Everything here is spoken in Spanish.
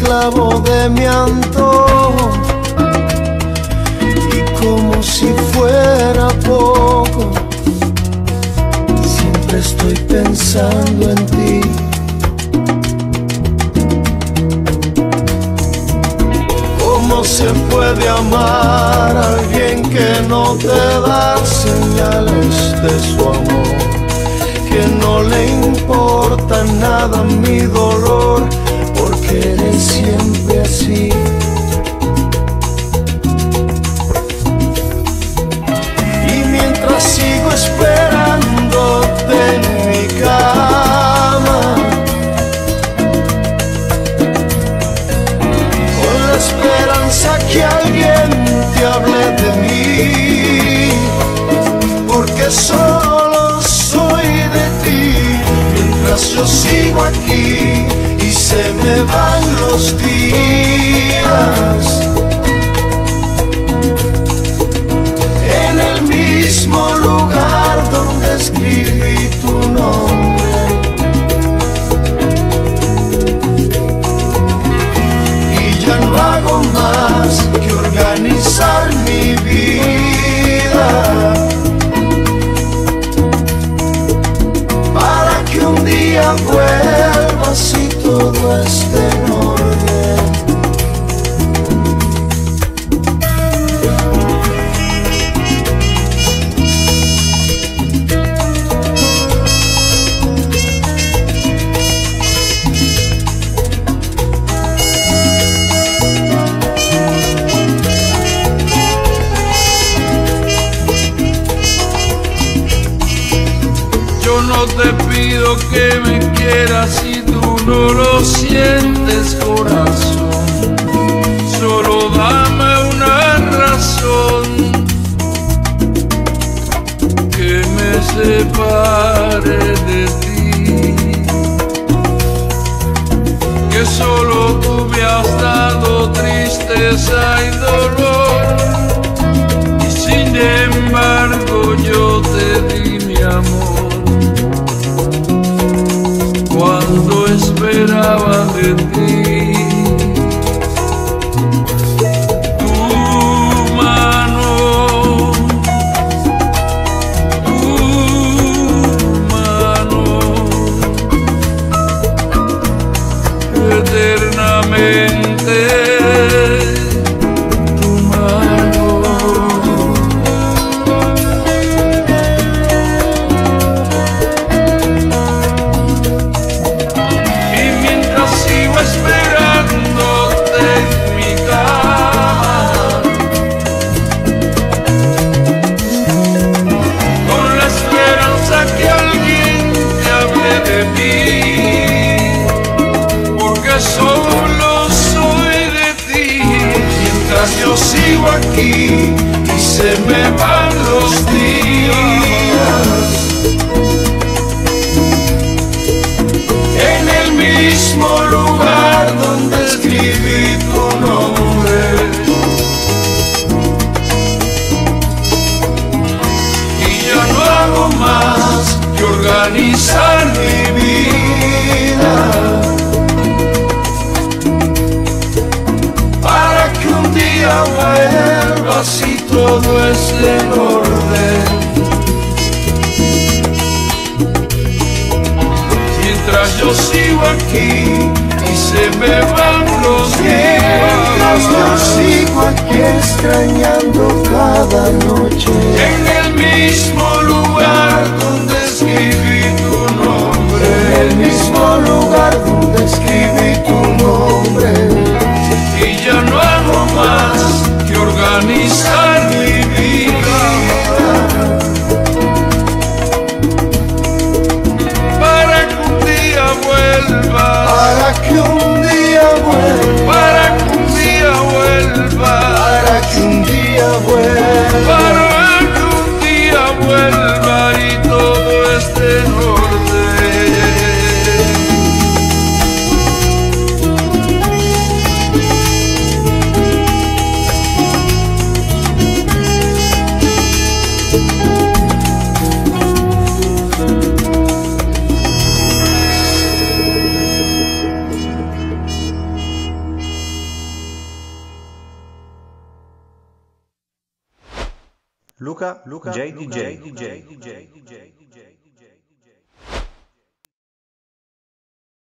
esclavo de mi antojo, y como si fuera poco, siempre estoy pensando en ti. ¿Cómo se puede amar a alguien que no te da señales de su amor? Que no le importa nada mi dolor, porque eres siempre así. Y mientras sigo esperándote en mi cama, con la esperanza que alguien te hable de mí, porque solo soy de ti. Mientras yo sigo aquí y se me van los días, en el mismo lugar donde escribí tu nombre, y ya no hago más que organizar mi vida para que un día vuelvas y todo esté en orden. Yo no te pido que me quieras si tú no lo sientes, corazón. Solo dame una razón que me separe de ti, que solo tú me has dado tristeza y dolor, y sin embargo yo te di mi amor cuando esperaba de ti. Tu mano eternamente, tu mano. Yo sigo aquí y se me van los días, en el mismo lugar donde escribí tu nombre, y ya no hago más que organizar mi vida vuelvas y todo esté en orden. Mientras yo sigo aquí y se me van los días, yo sigo aquí extrañando cada noche, en el mismo lugar donde escribí tu nombre, en el mismo lugar donde escribí tu nombre. Y ya no hago más que organizar mi vida para que un día vuelva, para que un día vuelva, para que un día vuelva, para que un día vuelva, para que un día vuelva. Luca JDJ.